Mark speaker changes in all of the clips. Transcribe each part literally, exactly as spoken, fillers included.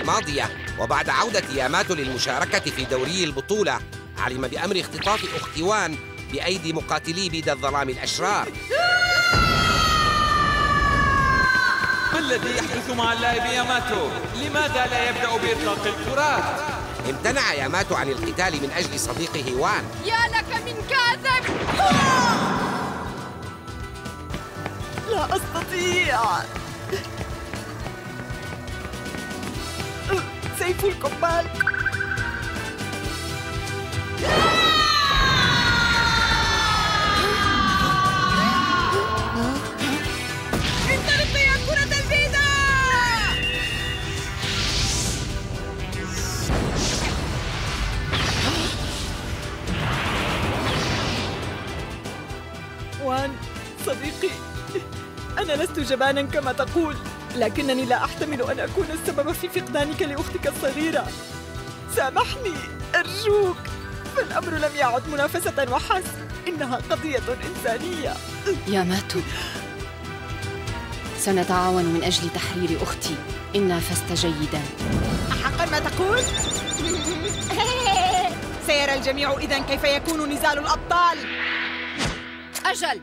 Speaker 1: الماضية، وبعد عودة ياماتو للمشاركة في دوري البطولة علم بأمر اختطاف أخت وان بأيدي مقاتلي بيد الظلام الأشرار.
Speaker 2: ما الذي يحدث مع اللاعب ياماتو؟ لماذا لا يبدأ بإطلاق الكرات؟
Speaker 1: امتنع ياماتو عن القتال من أجل صديقه وان.
Speaker 3: يا لك من كاذب!
Speaker 4: لا أستطيع. سيف القبال.
Speaker 3: انطلقي يا كرة البيضاء!
Speaker 4: وان صديقي، أنا لست جبانا كما تقول، لكنني لا أحتمل أن أكون السبب في فقدانك لأختك الصغيرة. سامحني أرجوك، فالأمر لم يعد منافسة وحسب، إنها قضية إنسانية.
Speaker 5: ياماتو، سنتعاون من أجل تحرير أختي إن نافست جيداً.
Speaker 4: أحقاً ما تقول؟ سيرى الجميع إذن كيف يكون نزال الأبطال.
Speaker 3: أجل.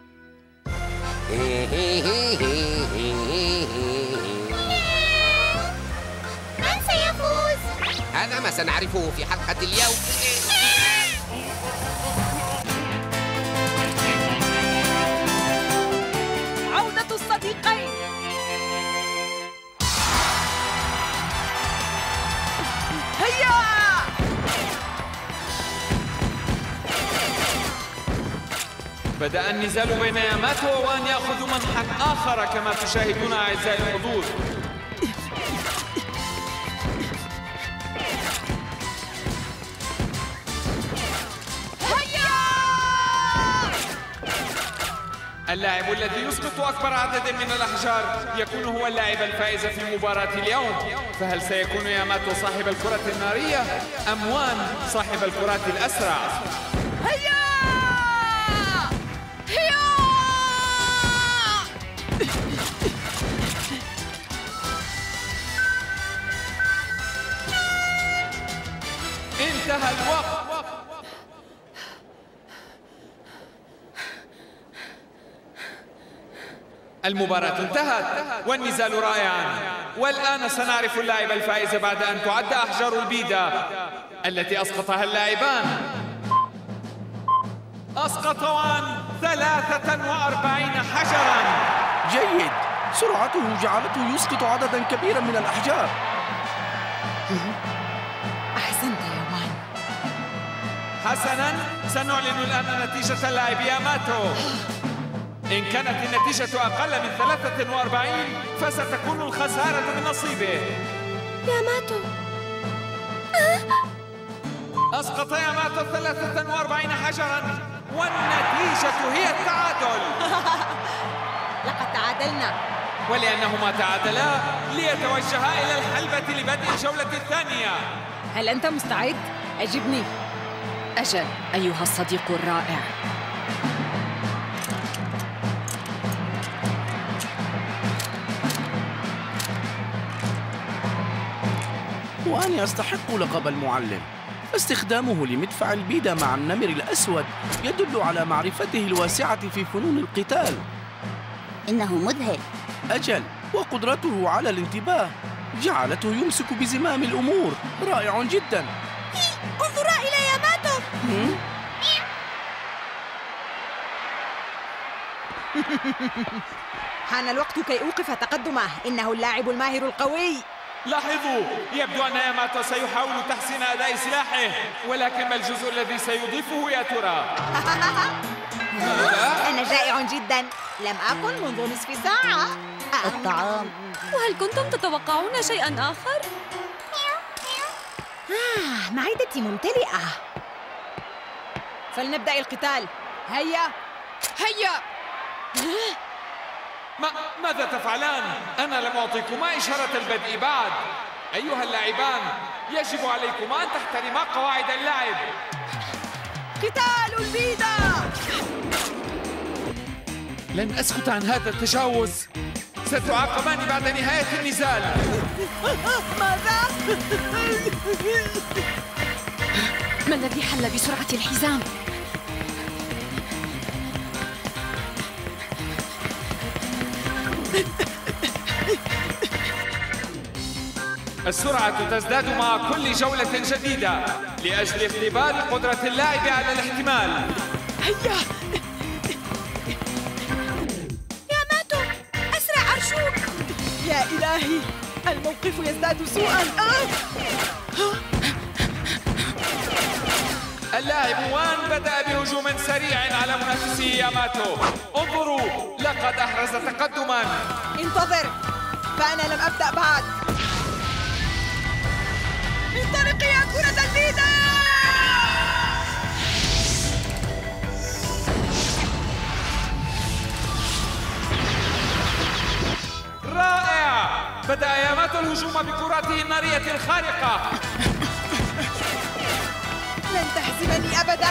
Speaker 6: من سيفوز؟
Speaker 1: هذا ما سنعرفه في حلقة اليوم.
Speaker 4: عودة الصديقين. هيا!
Speaker 2: بدأ النزال بين ياماتو ووان يأخذ منحا آخر كما تشاهدون أعزائي الحضور. اللاعب الذي يسقط أكبر عدد من الأحجار يكون هو اللاعب الفائز في مباراة اليوم. فهل سيكون ياماتو صاحب الكرة النارية أم وان صاحب الكرات الأسرع؟
Speaker 3: هيا! هيا!
Speaker 2: انتهى الوقت. المباراة انتهت والنزال رائعا، والآن سنعرف اللاعب الفائز بعد أن تعد أحجار البيدة التي أسقطها اللاعبان. أسقط وان ثلاثة وأربعين حجرا.
Speaker 7: جيد، سرعته جعلته يسقط عددا كبيرا من الأحجار.
Speaker 4: أحسنت يا وان.
Speaker 2: حسنا، سنعلن الآن نتيجة اللاعب ياماتو. إن كانت النتيجة أقل من ثلاثة وأربعين فستكون الخسارة من نصيبه.
Speaker 6: ياماتو.
Speaker 2: أسقط ياماتو ثلاثة وأربعين حجراً والنتيجة هي التعادل.
Speaker 4: لقد تعادلنا.
Speaker 2: ولأنهما تعادلا ليتوجها إلى الحلبة لبدء الجولة الثانية.
Speaker 4: هل أنت مستعد؟ أجبني.
Speaker 5: أجل أيها الصديق الرائع.
Speaker 7: وأن يستحق لقب المعلم، فاستخدامه لمدفع البيدة مع النمر الأسود يدل على معرفته الواسعة في فنون القتال.
Speaker 6: إنه مذهل.
Speaker 7: أجل، وقدرته على الانتباه جعلته يمسك بزمام الأمور. رائع جدا.
Speaker 6: انظرا إلى ياماتو.
Speaker 4: حان الوقت كي أوقف تقدمه. إنه اللاعب الماهر القوي.
Speaker 2: لاحظوا، يبدو أن ياماتو سيحاول تحسين أداء سلاحه، ولكن ما الجزء الذي سيضيفه يا ترى؟
Speaker 4: أنا جائع جدا، لم أكن منذ نصف ساعة.
Speaker 6: الطعام.
Speaker 3: وهل كنتم تتوقعون شيئاً آخر؟
Speaker 4: آه، معدتي ممتلئة. فلنبدأ القتال. هيا
Speaker 3: هيا!
Speaker 2: ما ماذا تفعلان؟ أنا لم أعطيكما إشارة البدء بعد. أيها اللاعبان، يجب عليكما أن تحترما قواعد اللعب.
Speaker 4: قتال البيدة.
Speaker 2: لن أسكت عن هذا التجاوز. ستعاقبان بعد نهاية النزال.
Speaker 4: ماذا؟
Speaker 5: ما الذي حل بسرعة الحزام؟
Speaker 2: السرعة تزداد مع كل جولة جديدة لأجل اختبار قدرة اللاعب على الاحتمال.
Speaker 4: هيا
Speaker 6: ياماتو، أسرع أرجوك.
Speaker 4: يا إلهي، الموقف يزداد سوءا. آه.
Speaker 2: اللاعب وان بدأ بهجوم سريع على منافسه ياماتو. انظروا، لقد أحرز تقدما.
Speaker 4: انتظر، فأنا لم أبدأ بعد. انطلقي يا كرة البيضاء!
Speaker 2: رائع! بدأ ياماتو الهجوم بكراته النارية الخارقة.
Speaker 4: لن تهزمني أبداً.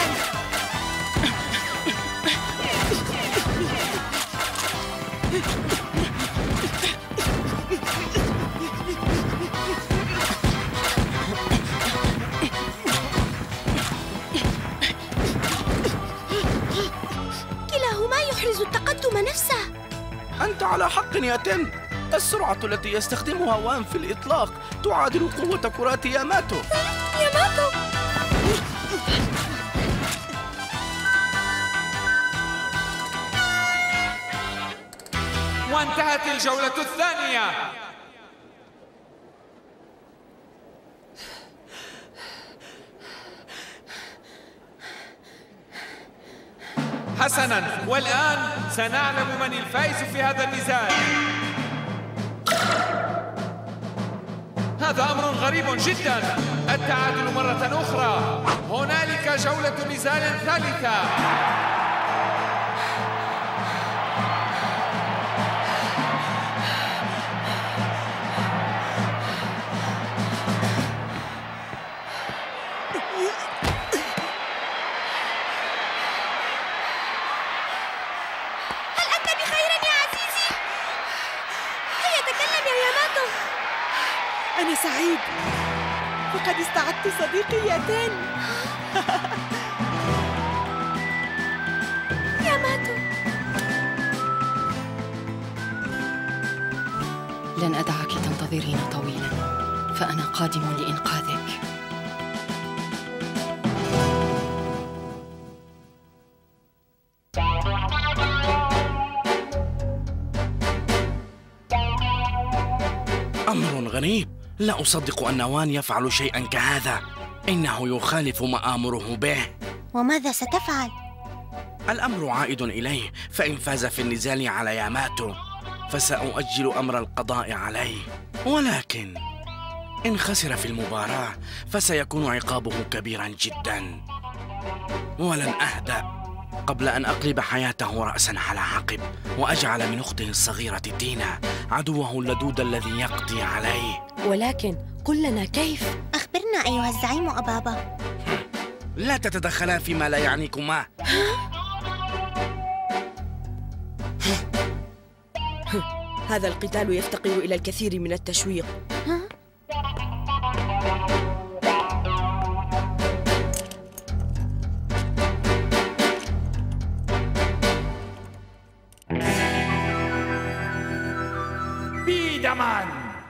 Speaker 6: كلاهما يحرز التقدم نفسه.
Speaker 7: أنت على حق يا تن. السرعة التي يستخدمها وان في الإطلاق تعادل قوة كرات ياماتو.
Speaker 6: ياماتو!
Speaker 2: وانتهت الجولة الثانية. حسناً، والآن سنعلم من الفائز في هذا النزال. هذا أمر غريب جداً، التعادل مرة أخرى. هنالك جولة نزال ثالثة.
Speaker 4: أنا سعيد، فقد استعدت صديقي يا تن.
Speaker 6: ياماتو،
Speaker 5: لن أدعك تنتظرين طويلاً، فأنا قادم لإنقاذك.
Speaker 7: أمر غريب، لا أصدق أن وان يفعل شيئاً كهذا. إنه يخالف ما آمره به.
Speaker 6: وماذا ستفعل؟
Speaker 7: الأمر عائد إليه، فإن فاز في النزال على ياماتو فسأؤجل أمر القضاء عليه، ولكن إن خسر في المباراة فسيكون عقابه كبيراً جداً، ولن أهدأ قبل أن أقلب حياته رأساً على عقب وأجعل من أخته الصغيرة تينا عدوه اللدود الذي يقضي عليه.
Speaker 3: ولكن قل لنا كيف؟
Speaker 6: أخبرنا أيها الزعيم أبابا.
Speaker 7: لا تتدخلا فيما لا يعنيكما.
Speaker 3: هذا القتال يفتقر إلى الكثير من التشويق.
Speaker 2: بيدمان.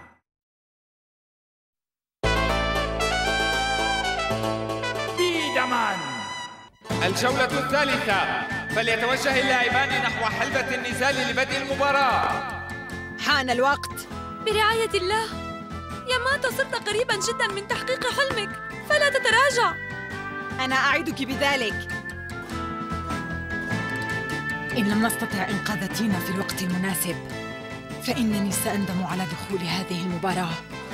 Speaker 2: بيدمان. الجولة الثالثة، فليتوجه اللاعبان نحو حلبة النزال لبدء المباراة.
Speaker 4: حان الوقت.
Speaker 3: برعاية الله، ياماتو صرت قريباً جداً من تحقيق حلمك، فلا تتراجع.
Speaker 4: أنا أعدك بذلك.
Speaker 8: إن لم نستطع إنقاذ تينا في الوقت المناسب فإنني سأندم على دخول هذه المباراة.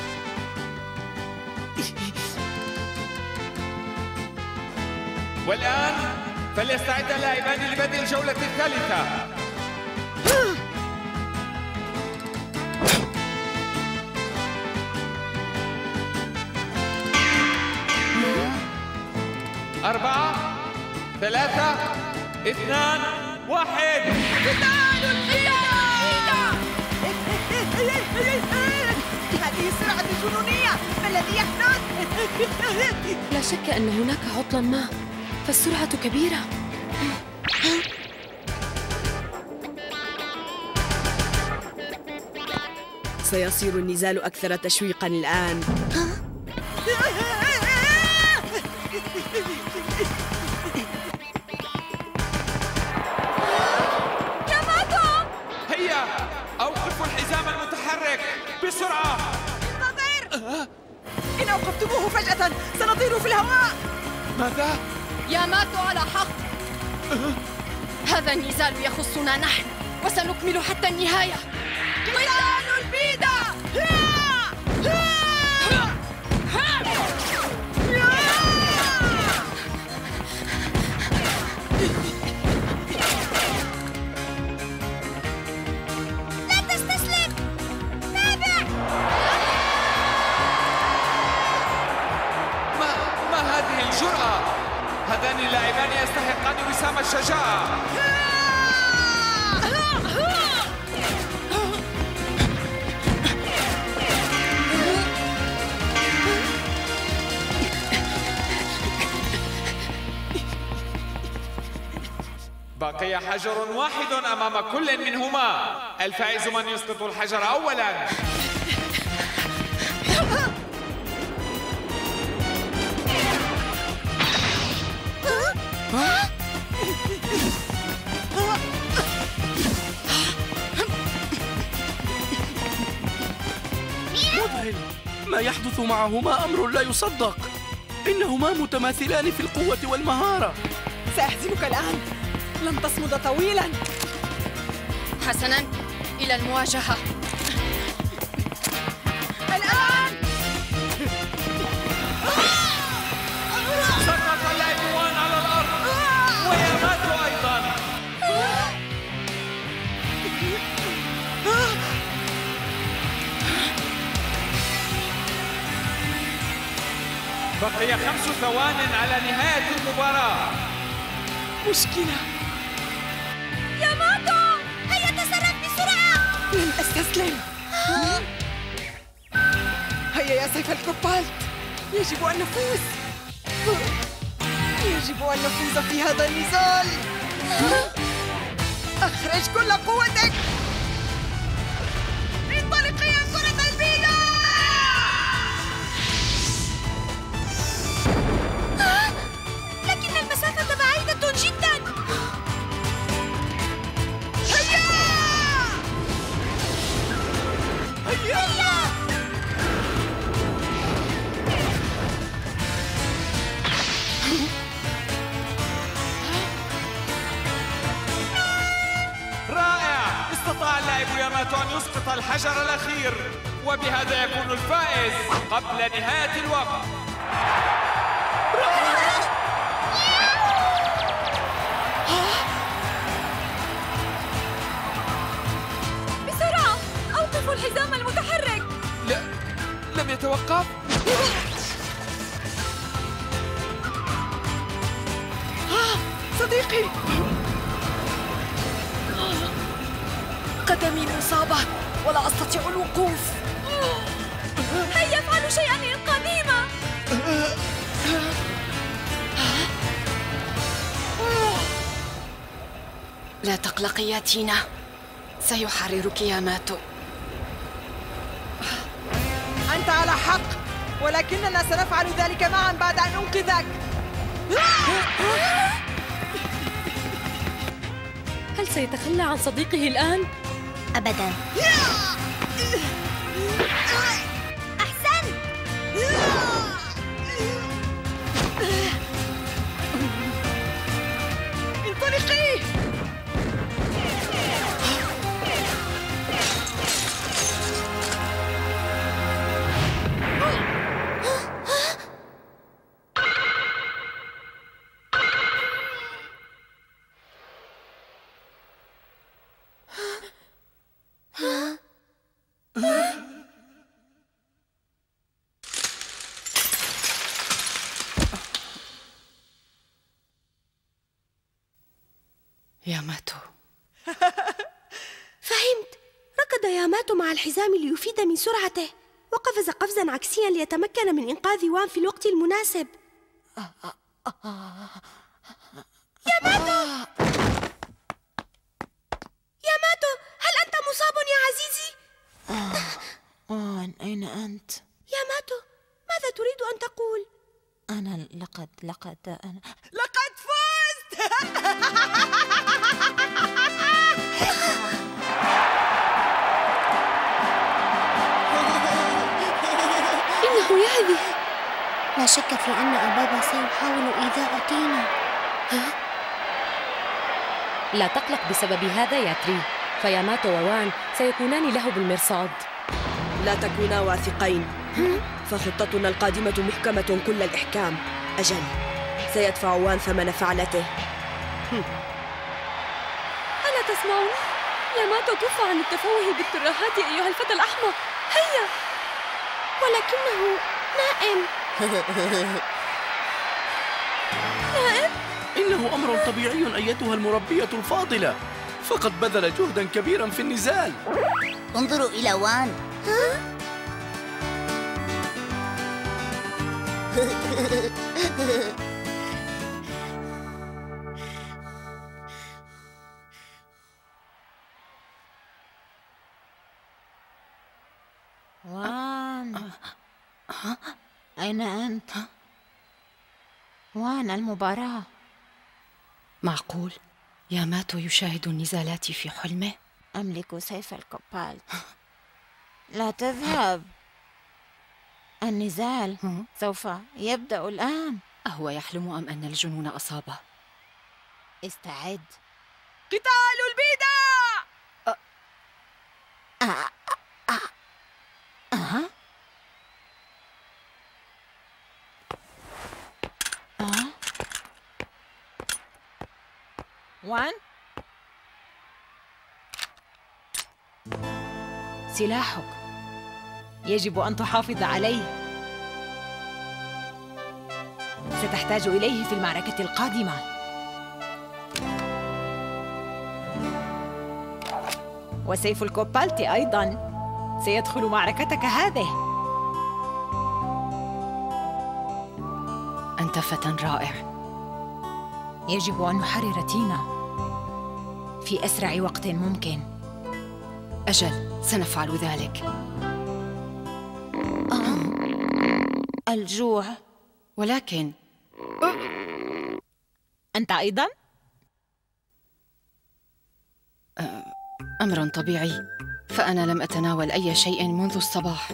Speaker 2: والآن فليستعد اللاعبان لبدء الجولة الثالثة. أربعة، ثلاثة، اثنان، واحد.
Speaker 4: قتال الحياة! الذي يحدث؟
Speaker 5: لا شك أن هناك عطلاً ما، فالسرعة كبيرة.
Speaker 4: سيصير النزال أكثر تشويقاً الآن.
Speaker 3: ياماتو!
Speaker 2: هيا أوقفوا الحزام المتحرك بسرعة.
Speaker 4: انتظر! إن أوقفتموه فجأة سنطير في الهواء.
Speaker 2: ماذا؟
Speaker 5: ياماتو على حق. هذا النزال يخصنا نحن، وسنكمل حتى النهاية.
Speaker 4: قتال البيدة!
Speaker 6: لا تستسلم! تابع!
Speaker 2: ما ما هذه الجرأة؟ هذان اللاعبان يستحقان وسام الشجاعة. بقي حجر واحد أمام كل منهما. الفائز من يسقط الحجر أولاً.
Speaker 7: مذهل، ما يحدث معهما أمر لا يصدق. إنهما متماثلان في القوة والمهارة.
Speaker 4: سأحزمك الآن، لن تصمد طويلاً.
Speaker 5: حسناً، إلى المواجهة.
Speaker 4: الآن!
Speaker 2: سقط اللاعبان على الأرض وياماتو أيضاً. بقي خمس ثوان على نهاية المباراة.
Speaker 4: مشكلة.
Speaker 3: ياماتو!
Speaker 6: هيا تصرف بسرعة!
Speaker 4: لن أستسلم. هيا يا سيف الكوبالت، يجب أن نفوز. يجب أن نفوز في هذا النزال. أخرج كل قوتك. انطلقي يا كرة البيضاء!
Speaker 6: لكن المسافة بعيدة جدا.
Speaker 4: هيا! هيا!
Speaker 2: رائع! استطاع اللاعب ياماتو أن يسقط الحجر الأخير، وبهذا يكون الفائز قبل نهاية الوقت.
Speaker 3: بسرعة! أوقفوا الحزام المتحرك!
Speaker 2: لا، لم يتوقف.
Speaker 4: صديقي، قدمي مصابة ولا أستطيع الوقوف.
Speaker 3: هيا افعلوا شيئا لإنقاذهما!
Speaker 5: لا تقلقي يا تينا، سيحررك ياماتو.
Speaker 4: أنت على حق، ولكننا سنفعل ذلك معا بعد أن أنقذك.
Speaker 3: هل سيتخلى عن صديقه الآن؟
Speaker 6: أبداً. أحسن!
Speaker 4: انطلقي!
Speaker 5: ياماتو.
Speaker 6: فهمت. ركض ياماتو مع الحزام ليفيد من سرعته. وقفز قفزا عكسيا ليتمكن من إنقاذ وان في الوقت المناسب. ياماتو! ياماتو، هل أنت مصاب يا عزيزي؟
Speaker 9: وان، أين أنت؟
Speaker 6: ياماتو، ماذا تريد أن تقول؟
Speaker 9: أنا لقد لقد أنا
Speaker 4: لقد فزت!
Speaker 6: إنه يهذي. لا شك في أن أبابا سيحاول إيذاء تينا.
Speaker 10: لا تقلق بسبب هذا يا تري، فياماتو ووان سيكونان له بالمرصاد.
Speaker 4: لا تكونا واثقين، فخطتنا القادمة محكمة كل الإحكام. أجل، سيدفع وان ثمن فعلته.
Speaker 3: ألا تسمعون؟ ياماتو كف عن التفوه بالترهات أيها الفتى الأحمق. هيا.
Speaker 6: ولكنه نائم.
Speaker 3: نائم؟
Speaker 7: إنه أمر طبيعي أيتها المربية الفاضلة، فقد بذل جهدا كبيرا في النزال.
Speaker 6: انظروا إلى وان.
Speaker 9: وان، أين أنت؟ وان، المباراة.
Speaker 10: معقول؟ ياماتو يشاهد النزالات في حلمه؟
Speaker 9: أملك سيف الكوبالت. لا تذهب. النزال سوف يبدأ الآن.
Speaker 10: أهو يحلم أم أن الجنون أصابه؟
Speaker 9: استعد.
Speaker 4: قتال البيداء!
Speaker 9: أه. أه. أه. أه. أه.
Speaker 4: وان،
Speaker 8: سلاحك يجب أن تحافظ عليه. ستحتاج إليه في المعركة القادمة. وسيف الكوبالت أيضاً سيدخل معركتك هذه.
Speaker 10: أنت فتى رائع.
Speaker 8: يجب أن نحرر تينا في أسرع وقت ممكن.
Speaker 10: أجل، سنفعل ذلك.
Speaker 9: آه. الجوع.
Speaker 10: ولكن
Speaker 8: أنت أيضاً؟
Speaker 10: أمر طبيعي، فأنا لم أتناول أي شيء منذ الصباح.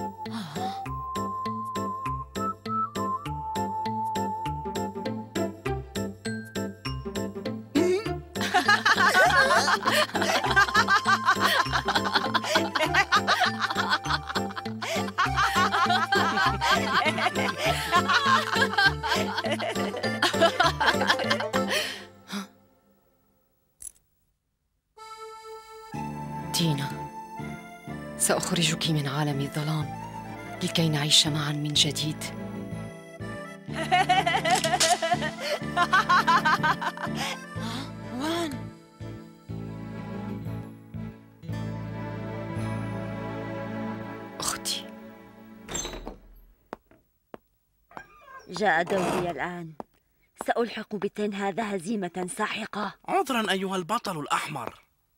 Speaker 10: تينا، سأخرجك من عالم الظلام لكي نعيش معا من جديد.
Speaker 9: وان،
Speaker 10: أختي.
Speaker 11: جاء دوري الآن. سألحق بتين هذا هزيمة ساحقة.
Speaker 7: عذرا أيها البطل الأحمر.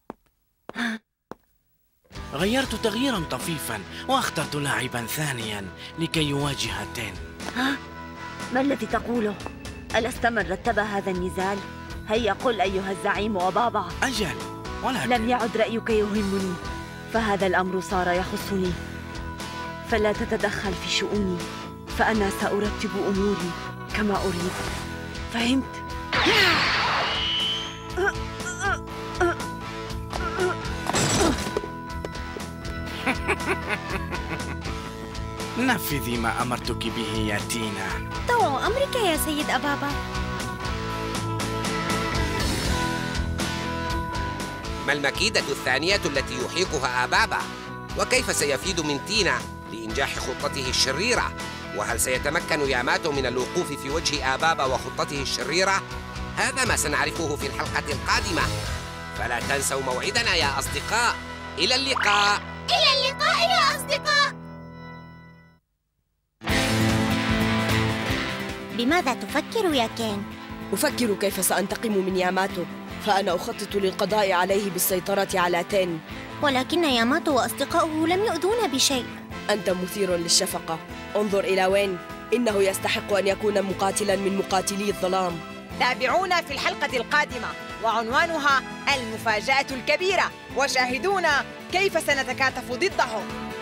Speaker 7: غيرت تغييرا طفيفا واخترت لاعبا ثانيا لكي يواجه تين.
Speaker 11: ها؟ ما الذي تقوله؟ ألست من رتب هذا النزال؟ هيا قل أيها الزعيم وبابا.
Speaker 7: أجل، ولكن
Speaker 11: لم يعد رأيك يهمني، فهذا الأمر صار يخصني. فلا تتدخل في شؤوني، فأنا سأرتب أموري كما أريد. فهمت؟
Speaker 7: نفذي ما أمرتك به يا تينا.
Speaker 6: طوع أمرك يا سيد أبابا.
Speaker 1: ما المكيدة الثانية التي يحيكها أبابا؟ وكيف سيفيد من تينا لإنجاح خطته الشريرة؟ وهل سيتمكن ياماتو من الوقوف في وجه أبابا وخطته الشريرة؟ هذا ما سنعرفه في الحلقة القادمة، فلا تنسوا موعدنا يا أصدقاء. إلى اللقاء.
Speaker 6: إلى اللقاء يا أصدقاء. بماذا تفكر يا كين؟
Speaker 12: أفكر كيف سأنتقم من ياماتو، فأنا أخطط للقضاء عليه بالسيطرة على تين.
Speaker 6: ولكن ياماتو وأصدقاؤه لم يؤذون بشيء.
Speaker 12: أنت مثير للشفقة. انظر إلى وين، إنه يستحق أن يكون مقاتلا من مقاتلي الظلام.
Speaker 13: تابعونا في الحلقة القادمة وعنوانها المفاجأة الكبيرة، وشاهدونا كيف سنتكاتف ضدهم.